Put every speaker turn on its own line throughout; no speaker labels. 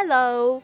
Hello.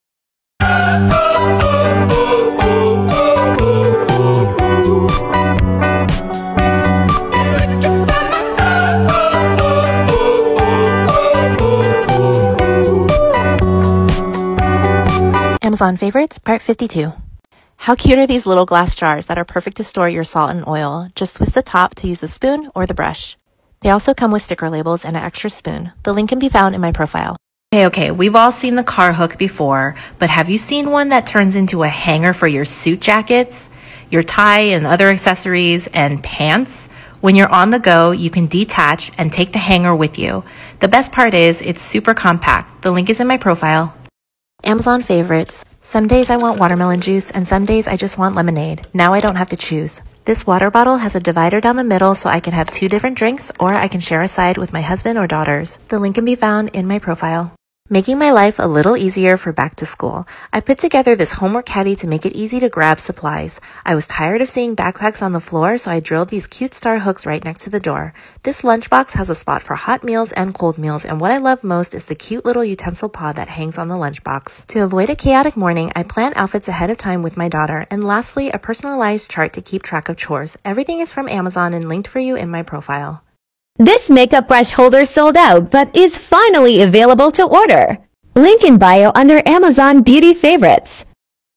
Amazon Favorites, Part 52. How cute are these little glass jars that are perfect to store your salt and oil? Just twist the top to use the spoon or the brush. They also come with sticker labels and an extra spoon. The link can be found in my profile. Okay, we've all seen the car hook before, but have you seen one that turns into a hanger for your suit jackets, your tie and other accessories, and pants? When you're on the go, you can detach and take the hanger with you. The best part is it's super compact. The link is in my profile. Amazon Favorites. Some days I want watermelon juice and some days I just want lemonade. Now I don't have to choose. This water bottle has a divider down the middle so I can have 2 different drinks, or I can share a side with my husband or daughters. The link can be found in my profile. Making my life a little easier for back to school. I put together this homework caddy to make it easy to grab supplies. I was tired of seeing backpacks on the floor, so I drilled these cute star hooks right next to the door. This lunchbox has a spot for hot meals and cold meals, and what I love most is the cute little utensil pod that hangs on the lunchbox. To avoid a chaotic morning, I plan outfits ahead of time with my daughter. And lastly, a personalized chart to keep track of chores. Everything is from Amazon and linked for you in my profile.
This makeup brush holder sold out, but is finally available to order. Link in bio under Amazon Beauty Favorites.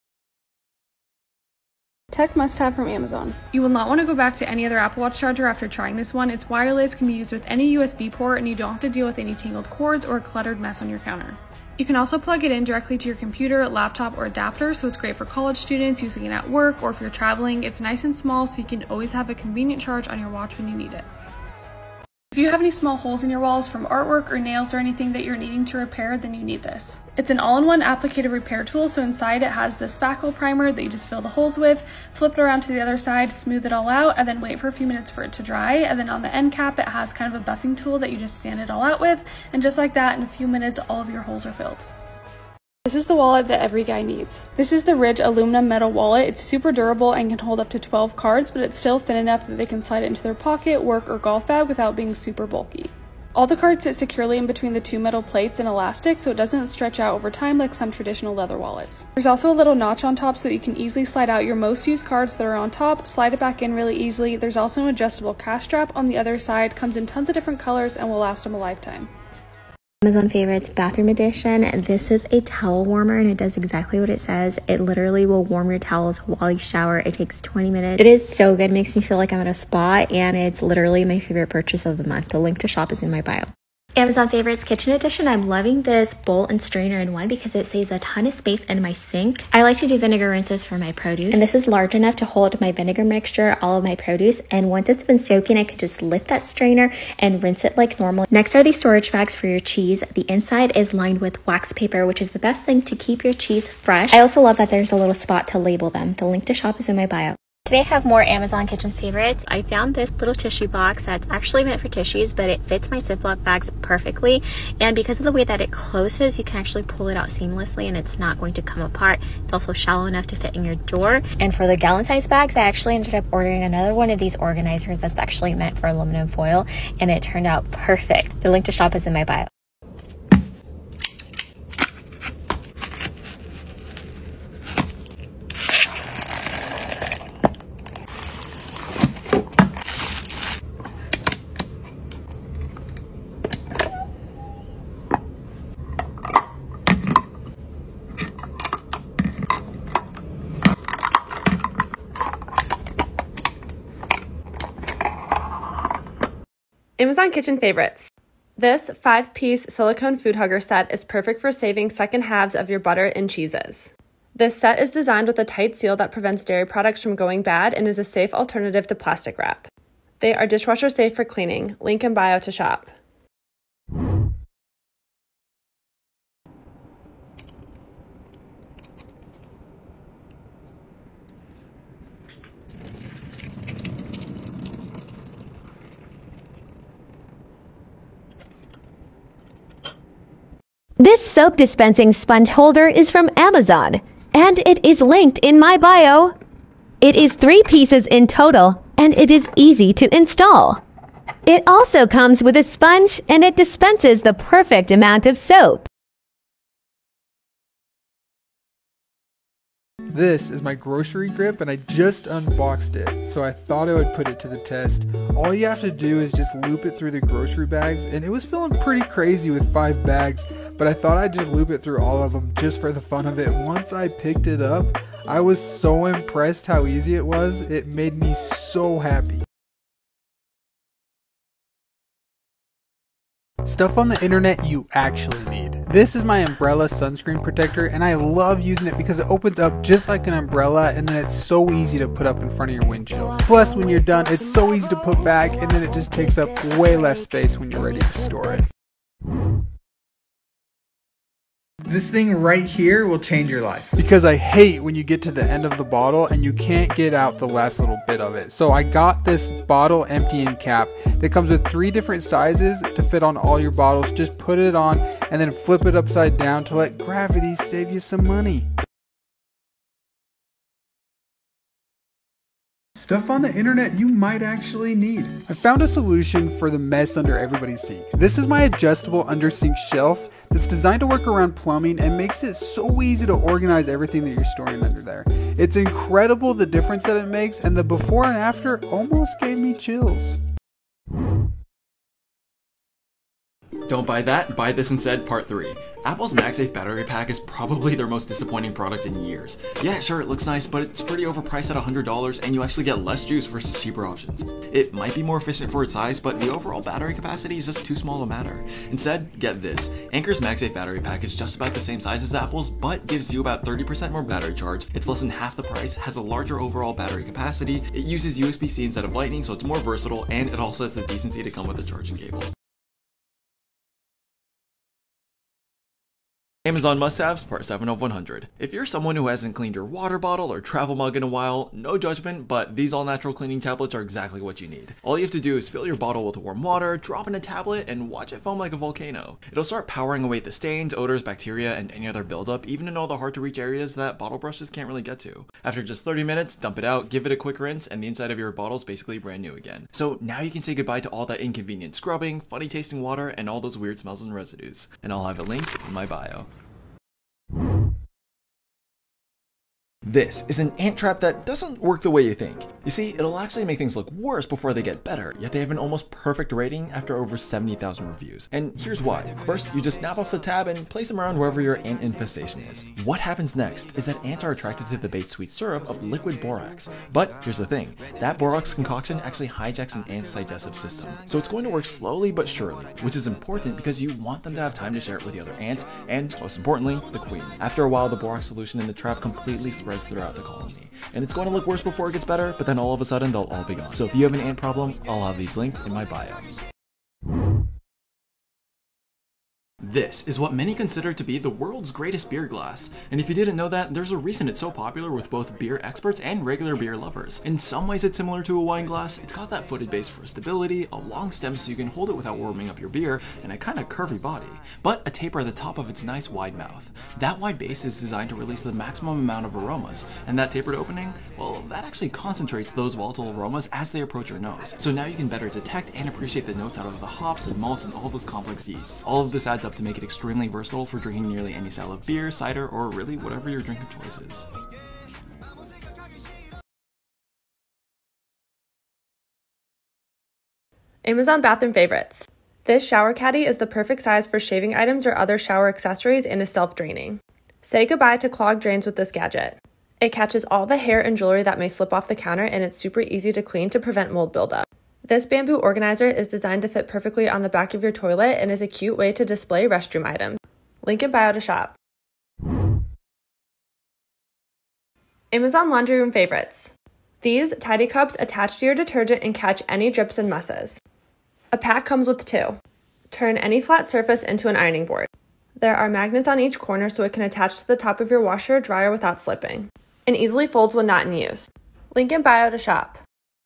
Tech must-have from Amazon. You will not want to go back to any other Apple Watch charger after trying this one. It's wireless, can be used with any USB port, and you don't have to deal with any tangled cords or a cluttered mess on your counter. You can also plug it in directly to your computer, laptop, or adapter, so it's great for college students using it at work, or if you're traveling. It's nice and small, so you can always have a convenient charge on your watch when you need it. If you have any small holes in your walls from artwork or nails or anything that you're needing to repair, then you need this. It's an all-in-one applicator repair tool, so inside it has the spackle primer that you just fill the holes with, flip it around to the other side, smooth it all out, and then wait for a few minutes for it to dry. And then on the end cap, it has kind of a buffing tool that you just sand it all out with, and just like that, in a few minutes, all of your holes are filled. This is the wallet that every guy needs. This is the Ridge aluminum metal wallet. It's super durable and can hold up to 12 cards, but it's still thin enough that they can slide it into their pocket, work, or golf bag without being super bulky. All the cards sit securely in between the 2 metal plates and elastic, so it doesn't stretch out over time like some traditional leather wallets. There's also a little notch on top so that you can easily slide out your most used cards that are on top, slide it back in really easily. There's also an adjustable cash strap on the other side, comes in tons of different colors, and will last them a lifetime.
Amazon Favorites Bathroom Edition. This is a towel warmer and it does exactly what it says. It literally will warm your towels while you shower. It takes 20 minutes. It is so good. Makes me feel like I'm at a spa, and it's literally my favorite purchase of the month. The link to shop is in my bio. Amazon Favorites Kitchen Edition. I'm loving this bowl and strainer in one because it saves a ton of space in my sink. I like to do vinegar rinses for my produce, and this is large enough to hold my vinegar mixture, all of my produce, and once it's been soaking, I can just lift that strainer and rinse it like normal. Next are these storage bags for your cheese. The inside is lined with wax paper, which is the best thing to keep your cheese fresh. I also love that there's a little spot to label them. The link to shop is in my bio. Today I have more Amazon Kitchen Favorites. I found this little tissue box that's actually meant for tissues, but it fits my Ziploc bags perfectly. And because of the way that it closes, you can actually pull it out seamlessly and it's not going to come apart. It's also shallow enough to fit in your drawer. And for the gallon size bags, I actually ended up ordering another one of these organizers that's actually meant for aluminum foil, and it turned out perfect. The link to shop is in my bio.
Amazon Kitchen Favorites. This 5-piece silicone food hugger set is perfect for saving second halves of your butter and cheeses. This set is designed with a tight seal that prevents dairy products from going bad and is a safe alternative to plastic wrap. They are dishwasher safe for cleaning. Link in bio to shop.
This soap dispensing sponge holder is from Amazon, and it is linked in my bio. It is 3 pieces in total, and it is easy to install. It also comes with a sponge, and it dispenses the perfect amount of soap.
This is my grocery grip and I just unboxed it, so I thought I would put it to the test. All you have to do is just loop it through the grocery bags, and it was feeling pretty crazy with 5 bags, but I thought I'd just loop it through all of them just for the fun of it. Once I picked it up, I was so impressed how easy it was. It made me so happy. Stuff on the internet you actually need. This is my umbrella sunscreen protector, and I love using it because it opens up just like an umbrella, and then it's so easy to put up in front of your windshield. Plus, when you're done, it's so easy to put back, and then it just takes up way less space when you're ready to store it. This thing right here will change your life. Because I hate when you get to the end of the bottle and you can't get out the last little bit of it. So I got this bottle emptying cap that comes with 3 different sizes to fit on all your bottles. Just put it on and then flip it upside down to let gravity save you some money. Stuff on the internet you might actually need. I found a solution for the mess under everybody's sink. This is my adjustable under sink shelf that's designed to work around plumbing and makes it so easy to organize everything that you're storing under there. It's incredible the difference that it makes, and the before and after almost gave me chills.
Don't buy that, buy this instead, part 3. Apple's MagSafe battery pack is probably their most disappointing product in years. Yeah, sure, it looks nice, but it's pretty overpriced at $100 and you actually get less juice versus cheaper options. It might be more efficient for its size, but the overall battery capacity is just too small to matter. Instead, get this. Anker's MagSafe battery pack is just about the same size as Apple's, but gives you about 30% more battery charge. It's less than half the price, has a larger overall battery capacity, it uses USB-C instead of Lightning, so it's more versatile, and it also has the decency to come with a charging cable. Amazon must-haves, part 7 of 100. If you're someone who hasn't cleaned your water bottle or travel mug in a while, no judgment, but these all-natural cleaning tablets are exactly what you need. All you have to do is fill your bottle with warm water, drop in a tablet, and watch it foam like a volcano. It'll start powering away the stains, odors, bacteria, and any other buildup, even in all the hard-to-reach areas that bottle brushes can't really get to. After just 30 minutes, dump it out, give it a quick rinse, and the inside of your bottle's basically brand new again. So now you can say goodbye to all that inconvenient scrubbing, funny-tasting water, and all those weird smells and residues. And I'll have a link in my bio. This is an ant trap that doesn't work the way you think. You see, it'll actually make things look worse before they get better, yet they have an almost perfect rating after over 70,000 reviews. And here's why. First, you just snap off the tab and place them around wherever your ant infestation is. What happens next is that ants are attracted to the bait sweet syrup of liquid borax. But here's the thing, that borax concoction actually hijacks an ant's digestive system. So it's going to work slowly but surely, which is important because you want them to have time to share it with the other ants, and most importantly, the queen. After a while, the borax solution in the trap completely spreads throughout the colony. And it's going to look worse before it gets better, but then all of a sudden they'll all be gone. So if you have an ant problem, I'll have these linked in my bio. This is what many consider to be the world's greatest beer glass. And if you didn't know that, there's a reason it's so popular with both beer experts and regular beer lovers. In some ways it's similar to a wine glass. It's got that footed base for stability, a long stem so you can hold it without warming up your beer, and a kind of curvy body, but a taper at the top of its nice wide mouth. That wide base is designed to release the maximum amount of aromas, and that tapered opening, well, that actually concentrates those volatile aromas as they approach your nose. So now you can better detect and appreciate the notes out of the hops and malts and all those complex yeasts. All of this adds up to make it extremely versatile for drinking nearly any style of beer, cider, or really whatever your drink of choice is.
Amazon bathroom favorites. This shower caddy is the perfect size for shaving items or other shower accessories and is self-draining. Say goodbye to clogged drains with this gadget. It catches all the hair and jewelry that may slip off the counter, and it's super easy to clean to prevent mold buildup. This bamboo organizer is designed to fit perfectly on the back of your toilet and is a cute way to display restroom items. Link in bio to shop. Amazon laundry room favorites. These tidy cups attach to your detergent and catch any drips and messes. A pack comes with 2. Turn any flat surface into an ironing board. There are magnets on each corner so it can attach to the top of your washer or dryer without slipping. And easily folds when not in use. Link in bio to shop.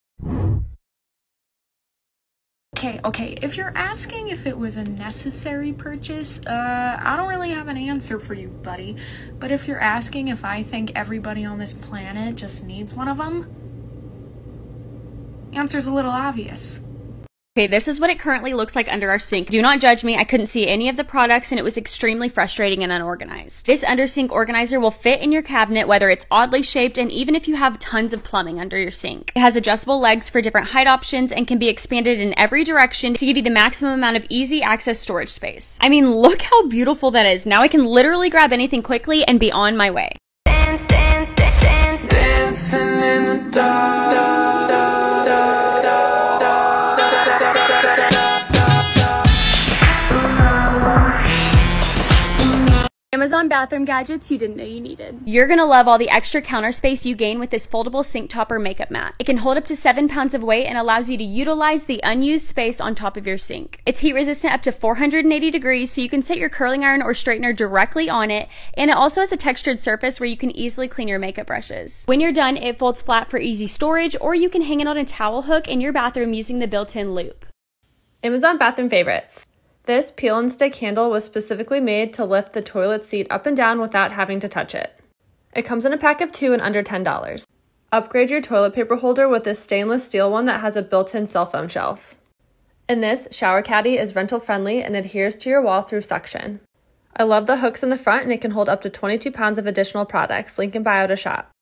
Okay, if you're asking if it was a necessary purchase, I don't really have an answer for you, buddy. But if you're asking if I think everybody on this planet just needs one of them, the answer's a little obvious.
Okay, this is what it currently looks like under our sink. Do not judge me. I couldn't see any of the products and it was extremely frustrating and unorganized. This under sink organizer will fit in your cabinet whether it's oddly shaped and even if you have tons of plumbing under your sink. It has adjustable legs for different height options and can be expanded in every direction to give you the maximum amount of easy access storage space. I mean, look how beautiful that is. Now I can literally grab anything quickly and be on my way.
Dance, dance, dance, dancing in the dark.
Amazon bathroom gadgets you didn't know you needed.
You're gonna love all the extra counter space you gain with this foldable sink topper makeup mat. It can hold up to 7 pounds of weight and allows you to utilize the unused space on top of your sink. It's heat resistant up to 480 degrees, so you can set your curling iron or straightener directly on it, and it also has a textured surface where you can easily clean your makeup brushes. When you're done, it folds flat for easy storage, or you can hang it on a towel hook in your bathroom using the built-in loop.
Amazon bathroom favorites. This peel and stick handle was specifically made to lift the toilet seat up and down without having to touch it. It comes in a pack of 2 and under $10. Upgrade your toilet paper holder with this stainless steel one that has a built-in cell phone shelf. And this shower caddy is rental friendly and adheres to your wall through suction. I love the hooks in the front and it can hold up to 22 pounds of additional products. Link in bio to shop.